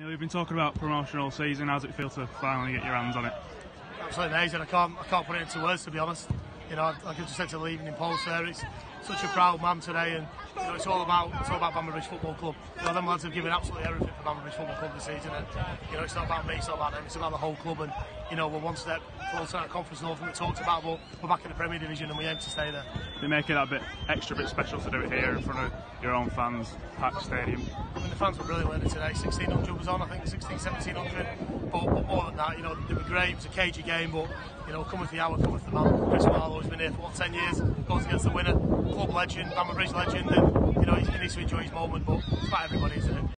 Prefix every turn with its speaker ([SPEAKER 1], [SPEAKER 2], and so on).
[SPEAKER 1] Yeah, we've been talking about promotion all season. How's it feel to finally get your hands on it?
[SPEAKER 2] Absolutely amazing. I can't put it into words, to be honest. You know, like I just said to the evening post there, it's such a proud man today, and you know, it's all about Bamber Football Club. You know, them lads have given absolutely everything for Bamber Football Club this season, and you know, it's not about me, it's not about them, it's about the whole club. And you know, we're one step closer to that Conference North, and we talked about, but we're back in the Premier Division, and we aim to stay there.
[SPEAKER 1] They make it that bit extra bit special to do it here in front of your own fans, packed stadium.
[SPEAKER 2] I mean, the fans were brilliant, weren't they, today? 1,600 was on, I think, 1,1700. But more than that, you know, they were great. It was a cagey game, but you know, cometh the hour, cometh the man. Chris MARLOW has been here for 10 years, goes against the winner, club legend, Bamber Bridge legend, and you know, he needs to enjoy his moment. But it's about everybody, isn't it?